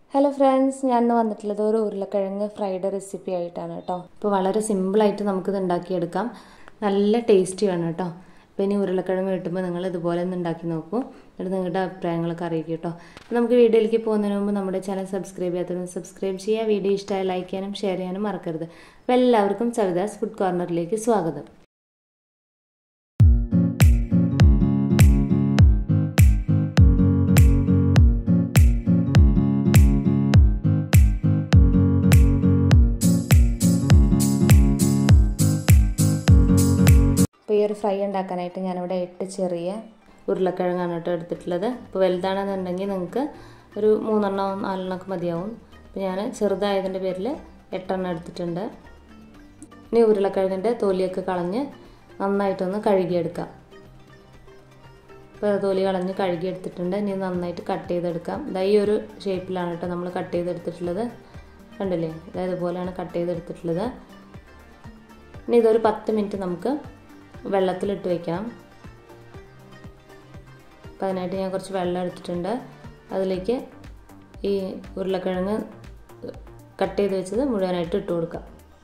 Hello friends, ഞാൻ വന്നിട്ടുള്ളത് ഒരു ഉരുളക്കിഴങ്ങ് ഫ്രൈഡ് റെസിപ്പി ആയിട്ടാണ് കേട്ടോ. ഇപ്പോൾ വളരെ സിമ്പിളായിട്ട് നമുക്കിത് ഉണ്ടാക്കിയെടുക്കാം. നല്ല ടേസ്റ്റിയാണ് കേട്ടോ. അപ്പോൾ ഇനി ഉരുളക്കിഴങ്ങ് കിട്ടുമ്പോൾ നിങ്ങൾ ഇതുപോലെ ഒന്ന് ഉണ്ടാക്കി നോക്കൂ. എന്നിട്ട് നിങ്ങളുടെ അഭിപ്രായങ്ങളൊക്കെ അറിയിക്കും കേട്ടോ. അപ്പോൾ നമുക്ക് വീഡിയോയിലേക്ക് പോകുന്നതിന് മുമ്പ് നമ്മുടെ ചാനൽ സബ്സ്ക്രൈബ് ചെയ്യാത്തവരും സബ്സ്ക്രൈബ് ചെയ്യുക. വീഡിയോ ഇഷ്ടമായി ലൈക്ക് ചെയ്യാനും ഷെയർ ചെയ്യാനും മറക്കരുത്. അപ്പോൾ എല്ലാവർക്കും സവിതാസ് ഫുഡ് കോർണറിലേക്ക് സ്വാഗതം. അപ്പോൾ ഈ ഒരു ഫ്രൈ ഉണ്ടാക്കാനായിട്ട് ഞാനിവിടെ 8 ചെറിയ ഉരുളക്കിഴങ്ങാണ് കേട്ടോ എടുത്തിട്ടുള്ളത്. ഇപ്പോൾ വലുതാണെന്നുണ്ടെങ്കിൽ നിങ്ങൾക്ക് ഒരു 3 4 മതിയാവും. അപ്പോൾ ഞാൻ ചെറുതായതിൻ്റെ പേരിൽ 8 എടുത്തിട്ടുണ്ട്. ഇനി ഉരുളക്കിഴങ്ങിൻ്റെ തൊലിയൊക്കെ കളഞ്ഞ് നന്നായിട്ടൊന്ന് കഴുകിയെടുക്കാം. ഇപ്പോൾ തൊലി കളഞ്ഞ് കഴുകിയെടുത്തിട്ടുണ്ട്. ഇനി നന്നായിട്ട് കട്ട് ചെയ്തെടുക്കാം. ഈ ഒരു ഷേപ്പിലാണ് കേട്ടോ നമ്മൾ കട്ട് ചെയ്തെടുത്തിട്ടുള്ളത്. കണ്ടില്ലേ, ഇതുപോലെയാണ് കട്ട് ചെയ്തെടുത്തിട്ടുള്ളത്. ഇനി ഇതൊരു 10 മിനിറ്റ് നമുക്ക് വെള്ളത്തിലിട്ട് വയ്ക്കാം. അപ്പോൾ അതിനായിട്ട് ഞാൻ കുറച്ച് വെള്ളം എടുത്തിട്ടുണ്ട്. അതിലേക്ക് ഈ ഉരുളക്കിഴങ്ങ് കട്ട് ചെയ്ത് വെച്ചത് മുഴുവനായിട്ട് ഇട്ട് കൊടുക്കാം.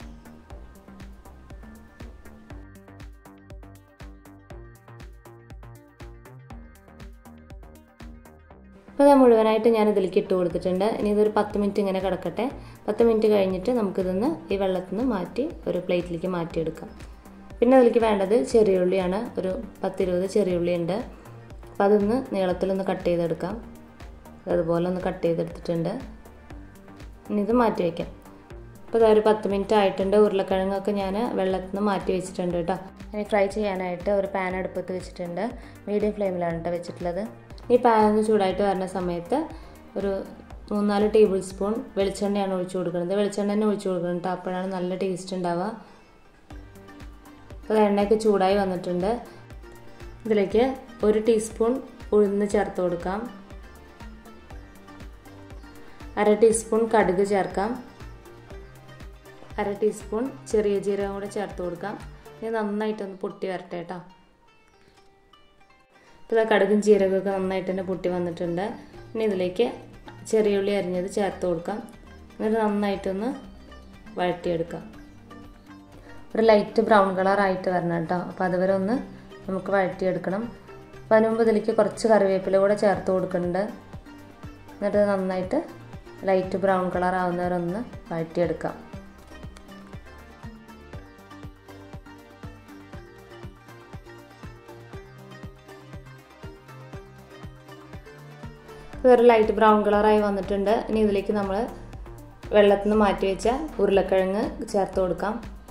അപ്പോൾ അത് മുഴുവനായിട്ട് ഞാൻ ഇതിലേക്ക് ഇട്ട് കൊടുത്തിട്ടുണ്ട്. ഇനി ഇതൊരു 10 മിനിറ്റ് ഇങ്ങനെ കിടക്കട്ടെ. 10 മിനിറ്റ് കഴിഞ്ഞിട്ട് നമുക്കിതൊന്ന് ഈ വെള്ളത്തിൽ നിന്ന് മാറ്റി ഒരു പ്ലേറ്റിലേക്ക് മാറ്റിയെടുക്കാം. പിന്നെ അതിലേക്ക് വേണ്ടത് ചെറിയ ഉള്ളിയാണ്. ഒരു 10-20 ചെറിയ ഉള്ളി ഉണ്ട്. അപ്പോൾ അതൊന്ന് നീളത്തിലൊന്ന് കട്ട് ചെയ്തെടുക്കാം. അതുപോലെ ഒന്ന് കട്ട് ചെയ്തെടുത്തിട്ടുണ്ട്. ഇനി ഇത് മാറ്റി വയ്ക്കാം. അപ്പോൾ അതൊരു 10 മിനിറ്റ് ആയിട്ടുണ്ട്. ഉരുളക്കിഴങ്ങൊക്കെ ഞാൻ വെള്ളത്തിൽ നിന്ന് മാറ്റി വെച്ചിട്ടുണ്ട് കേട്ടോ. ഇനി ഫ്രൈ ചെയ്യാനായിട്ട് ഒരു പാൻ അടുപ്പത്ത് വെച്ചിട്ടുണ്ട്. മീഡിയം ഫ്ലെയിമിലാണ് കേട്ടോ വെച്ചിട്ടുള്ളത്. ഈ പാൻ ഒന്ന് ചൂടായിട്ട് വരുന്ന സമയത്ത് ഒരു 3-4 ടേബിൾ സ്പൂൺ വെളിച്ചെണ്ണയാണ് ഒഴിച്ചു കൊടുക്കുന്നത്. വെളിച്ചെണ്ണ തന്നെ ഒഴിച്ചു കൊടുക്കണം കേട്ടോ. അപ്പോഴാണ് നല്ല ടേസ്റ്റ് ഉണ്ടാവുക. അപ്പോൾ എണ്ണയൊക്കെ ചൂടായി വന്നിട്ടുണ്ട്. ഇതിലേക്ക് 1 ടീസ്പൂൺ ഉഴുന്ന് ചേർത്ത് കൊടുക്കാം. 1/2 ടീസ്പൂൺ കടുക് ചേർക്കാം. 1/2 ടീസ്പൂൺ ചെറിയ ജീരകം കൂടെ ചേർത്ത് കൊടുക്കാം. ഇത് നന്നായിട്ടൊന്ന് പൊട്ടി വരട്ടെ കേട്ടോ. ഇപ്പോൾ കടുകും ജീരകമൊക്കെ നന്നായിട്ട് തന്നെ പൊട്ടി വന്നിട്ടുണ്ട്. ഇനി ഇതിലേക്ക് ചെറിയ ഉള്ളി അരിഞ്ഞത് ചേർത്ത് കൊടുക്കാം. എന്നിട്ട് നന്നായിട്ടൊന്ന് വഴറ്റിയെടുക്കാം. ഒരു ലൈറ്റ് ബ്രൗൺ കളർ ആയിട്ട് വരണം കേട്ടോ. അപ്പോൾ അതുവരെ ഒന്ന് നമുക്ക് വഴറ്റിയെടുക്കണം. അപ്പോൾ അതിന് മുമ്പ് ഇതിലേക്ക് കുറച്ച് കറിവേപ്പില കൂടെ ചേർത്ത് കൊടുക്കുന്നുണ്ട്. എന്നിട്ട് നന്നായിട്ട് ലൈറ്റ് ബ്രൗൺ കളർ ആവുന്നവരെ ഒന്ന് വഴറ്റിയെടുക്കാം. ഒരു ലൈറ്റ് ബ്രൗൺ കളറായി വന്നിട്ടുണ്ട്. ഇനി ഇതിലേക്ക് നമ്മൾ വെള്ളത്തിൽ നിന്ന് മാറ്റി വെച്ച ഉരുളക്കിഴങ്ങ് ചേർത്ത് കൊടുക്കാം.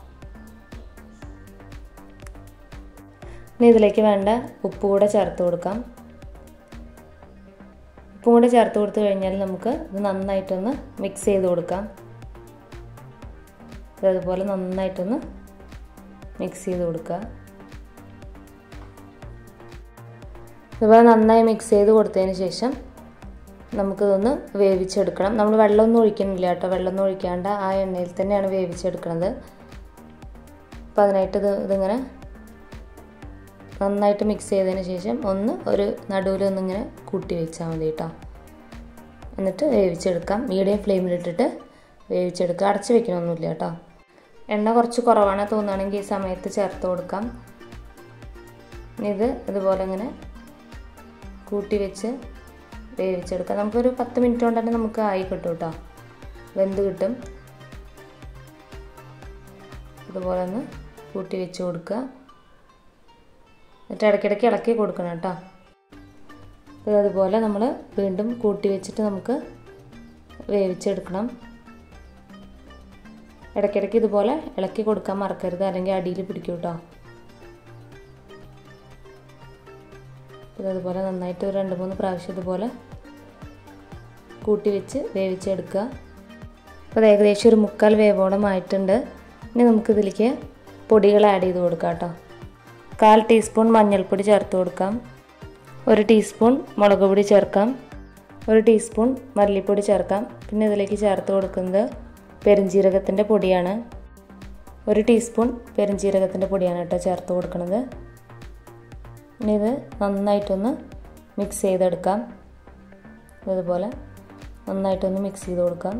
ഇനി ഇതിലേക്ക് വേണ്ട ഉപ്പ് കൂടെ ചേർത്ത് കൊടുക്കാം. ഉപ്പും കൂടെ ചേർത്ത് കൊടുത്തു കഴിഞ്ഞാൽ നമുക്ക് ഇത് നന്നായിട്ടൊന്ന് മിക്സ് ചെയ്ത് കൊടുക്കാം. അതുപോലെ നന്നായിട്ടൊന്ന് മിക്സ് ചെയ്ത് കൊടുക്കുക. ഇതുപോലെ നന്നായി മിക്സ് ചെയ്ത് കൊടുത്തതിന് ശേഷം നമുക്കിതൊന്ന് വേവിച്ചെടുക്കണം. നമ്മൾ വെള്ളമൊന്നും ഒഴിക്കുന്നില്ല കേട്ടോ. വെള്ളമൊന്നും ഒഴിക്കാണ്ട് ആ എണ്ണയിൽ തന്നെയാണ് വേവിച്ചെടുക്കുന്നത്. അപ്പോൾ അതിനായിട്ട് ഇതിങ്ങനെ നന്നായിട്ട് മിക്സ് ചെയ്തതിന് ശേഷം ഒരു നടുവിലൊന്നിങ്ങനെ കൂട്ടി വെച്ചാൽ മതി കേട്ടോ. എന്നിട്ട് വേവിച്ചെടുക്കാം. മീഡിയം ഫ്ലെയിമിലിട്ടിട്ട് വേവിച്ചെടുക്കുക. അടച്ച് വെക്കണമൊന്നുമില്ല കേട്ടോ. എണ്ണ കുറച്ച് കുറവാണ് തോന്നുകയാണെങ്കിൽ ഈ സമയത്ത് ചേർത്ത് കൊടുക്കാം. ഇതുപോലെ ഇങ്ങനെ കൂട്ടി വെച്ച് വേവിച്ചെടുക്കാം. നമുക്കൊരു 10 മിനിറ്റ് കൊണ്ട് തന്നെ നമുക്ക് ആയി കിട്ടും കേട്ടോ. വെന്ത് കിട്ടും. ഇതുപോലെ ഒന്ന് കൂട്ടി വെച്ച് കൊടുക്കുക. എന്നിട്ട് ഇടയ്ക്കിടയ്ക്ക് ഇളക്കി കൊടുക്കണം കേട്ടോ. അതുപോലെ നമ്മൾ വീണ്ടും കൂട്ടി വെച്ചിട്ട് നമുക്ക് വേവിച്ചെടുക്കണം. ഇടയ്ക്കിടയ്ക്ക് ഇതുപോലെ ഇളക്കി കൊടുക്കാൻ മറക്കരുത്, അല്ലെങ്കിൽ അടിയിൽ പിടിക്കും കേട്ടോ. അതുപോലെ നന്നായിട്ട് ഒരു 2-3 പ്രാവശ്യം ഇതുപോലെ കൂട്ടി വെച്ച് വേവിച്ചെടുക്കുക. അപ്പോൾ അത് ഏകദേശം ഒരു 3/4 വേവോളം ആയിട്ടുണ്ട്. ഇനി നമുക്കിതിലേക്ക് പൊടികൾ ആഡ് ചെയ്ത് കൊടുക്കാം കേട്ടോ. 1/4 ടീസ്പൂൺ മഞ്ഞൾപ്പൊടി ചേർത്ത് കൊടുക്കാം. 1 ടീസ്പൂൺ മുളക് പൊടി ചേർക്കാം. 1 ടീസ്പൂൺ മല്ലിപ്പൊടി ചേർക്കാം. പിന്നെ ഇതിലേക്ക് ചേർത്ത് കൊടുക്കുന്നത് പെരുംജീരകത്തിൻ്റെ പൊടിയാണ്. 1 ടീസ്പൂൺ പെരുംജീരകത്തിൻ്റെ പൊടിയാണ് കേട്ടോ ചേർത്ത് കൊടുക്കുന്നത്. ഇനി ഇത് നന്നായിട്ടൊന്ന് മിക്സ് ചെയ്തെടുക്കാം. ഇതുപോലെ നന്നായിട്ടൊന്ന് മിക്സ് ചെയ്ത് കൊടുക്കാം.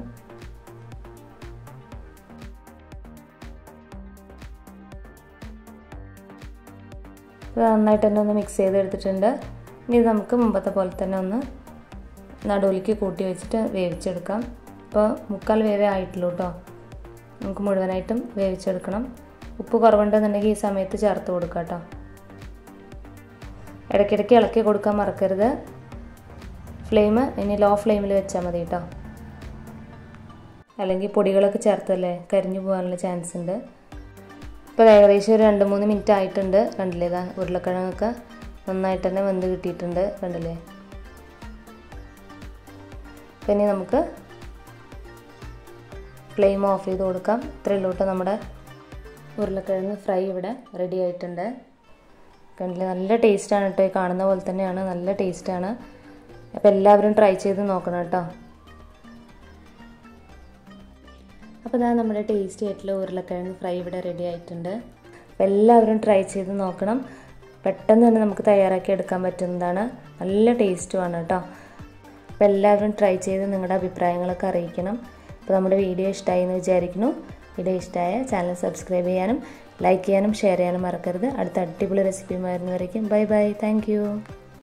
നന്നായിട്ട് തന്നെ ഒന്ന് മിക്സ് ചെയ്തെടുത്തിട്ടുണ്ട്. ഇനി ഇത് നമുക്ക് മുമ്പത്തെ പോലെ തന്നെ ഒന്ന് നടുവിലേക്ക് കൂട്ടി വെച്ചിട്ട് വേവിച്ചെടുക്കാം. ഇപ്പോൾ 3/4 വേവേ ആയിട്ടുള്ളൂ കേട്ടോ. നമുക്ക് മുഴുവനായിട്ടും വേവിച്ചെടുക്കണം. ഉപ്പ് കുറവുണ്ടെന്നുണ്ടെങ്കിൽ ഈ സമയത്ത് ചേർത്ത് കൊടുക്കാം കേട്ടോ. ഇടയ്ക്കിടയ്ക്ക് ഇളക്കി കൊടുക്കാൻ മറക്കരുത്. ഫ്ലെയിം ഇനി ലോ ഫ്ലെയിമിൽ വെച്ചാൽ മതി കേട്ടോ, അല്ലെങ്കിൽ പൊടികളൊക്കെ ചേർത്തല്ലേ കരിഞ്ഞു പോകാനുള്ള ചാൻസ് ഉണ്ട്. ഇപ്പോൾ ഏകദേശം ഒരു 2-3 മിനിറ്റ് ആയിട്ടുണ്ട്. കണ്ടില്ലേ, ഇതാ ഉരുളക്കിഴങ്ങൊക്കെ നന്നായിട്ട് തന്നെ വെന്ത് കിട്ടിയിട്ടുണ്ട്. കണ്ടില്ലേ. പിന്നെ നമുക്ക് ഫ്ലെയിം ഓഫ് ചെയ്ത് കൊടുക്കാം. ഇത്രയേ ഉള്ളൂ കേട്ടോ. നമ്മുടെ ഉരുളക്കിഴങ്ങ് ഫ്രൈ ഇവിടെ റെഡി ആയിട്ടുണ്ട്. കണ്ടില്ലേ, നല്ല ടേസ്റ്റാണ് കേട്ടോ. ഈ കാണുന്ന പോലെ തന്നെയാണ്, നല്ല ടേസ്റ്റാണ്. അപ്പോൾ എല്ലാവരും ട്രൈ ചെയ്ത് നോക്കണം കേട്ടോ. അപ്പോൾ ഇതാ നമ്മുടെ ടേസ്റ്റി ആയിട്ടുള്ള ഉരുളക്കിഴങ്ങ് ഫ്രൈ ഇവിടെ റെഡി ആയിട്ടുണ്ട്. അപ്പോൾ എല്ലാവരും ട്രൈ ചെയ്ത് നോക്കണം. പെട്ടെന്ന് തന്നെ നമുക്ക് തയ്യാറാക്കി എടുക്കാൻ പറ്റുന്നതാണ്. നല്ല ടേസ്റ്റുമാണ് കേട്ടോ. അപ്പോൾ എല്ലാവരും ട്രൈ ചെയ്ത് നിങ്ങളുടെ അഭിപ്രായങ്ങളൊക്കെ അറിയിക്കണം. അപ്പോൾ നമ്മുടെ വീഡിയോ ഇഷ്ടമായി എന്ന് വിചാരിക്കുന്നു. വീഡിയോ ഇഷ്ടമായ ചാനൽ സബ്സ്ക്രൈബ് ചെയ്യാനും ലൈക്ക് ചെയ്യാനും ഷെയർ ചെയ്യാനും മറക്കരുത്. അടുത്ത അടിപൊളി റെസിപ്പിയുമായിരുന്നു വരയ്ക്കും. Bye bye. Thank U.